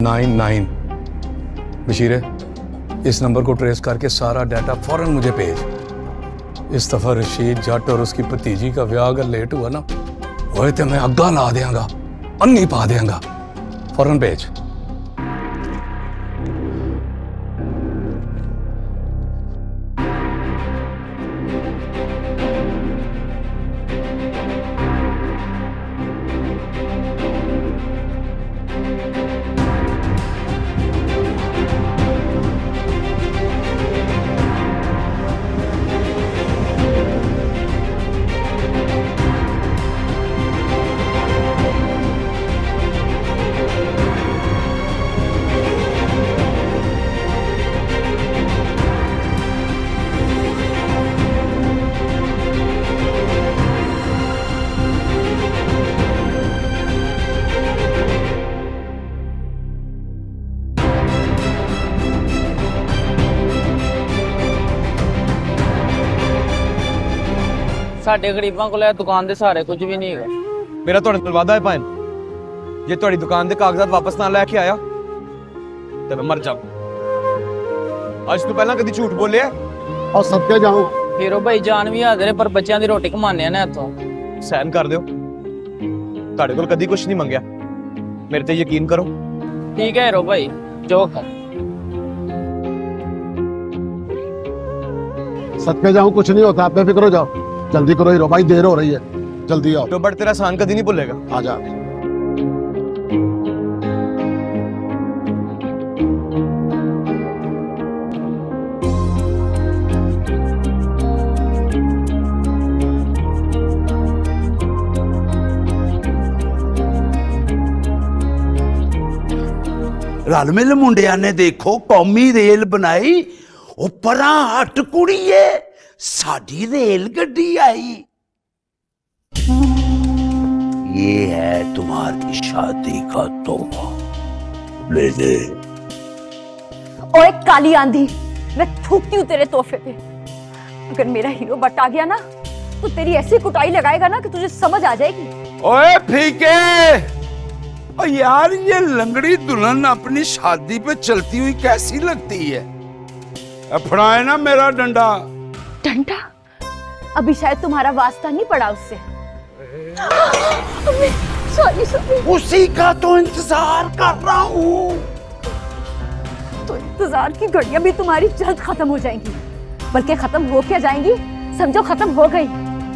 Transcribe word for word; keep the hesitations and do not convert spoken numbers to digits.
Nine nine. बशीरे, इस number को trace करके सारा डाटा फौरन मुझे भेज। इस दफा रशीद जट और उसकी भतीजी का ब्याह अगर लेट हुआ ना, वो तो मैं अग्गा ला देंगा, अन्नी पा देंगा। फौरन भेज। साडे गरीबां कोल दुकान दे सहारे कुछ भी नहीं है। मेरा तुहाडे नाल वादा है भाई, जे तुहाडी दुकान दे कागजात वापस ना लेके आया तो मैं मर जाऊं। आज तू पहला कदी झूठ बोले और सदके जाऊं। हीरो भाई जान भी हाजिर है, पर बच्चों की रोटी कमाने ना इथों। सहन कर दियो, तुहाडे कोल कदी कुछ नहीं मंगया, मेरे ते यकीन करो। ठीक है हीरो भाई, जो कर। सदके जाऊं, कुछ नहीं होता, आप बेफिक्र हो जाओ। जल्दी करो हीरो भाई, देर हो रही है, जल्दी आओ। जो बट तेरा एहसान कदी नहीं भूलेगा। आ जा। रल मिल मुंडिया ने देखो कौमी रेल बनाई, उपरा हट कुड़िए साडी रेल गड्डी आई। ये है तुम्हारी शादी का तोहफा, ले ले। ओए काली आंधी, मैं थूकती हूँ तेरे तोहफे पे। अगर मेरा हीरो बट आ गया ना, तो तेरी ऐसी कुटाई लगाएगा ना कि तुझे समझ आ जाएगी। ओए फीके, ओ यार ये लंगड़ी दुल्हन अपनी शादी पे चलती हुई कैसी लगती है? अपनाए ना मेरा डंडा। डंडा? अभी शायद तुम्हारा वास्ता नहीं पड़ा उससे। Sorry sorry. उसी का तो इंतजार कर रहा हूँ। तो इंतजार की घड़ियां भी तुम्हारी जल्द खत्म हो जाएंगी, बल्कि खत्म हो क्या जाएंगी, समझो खत्म हो गई।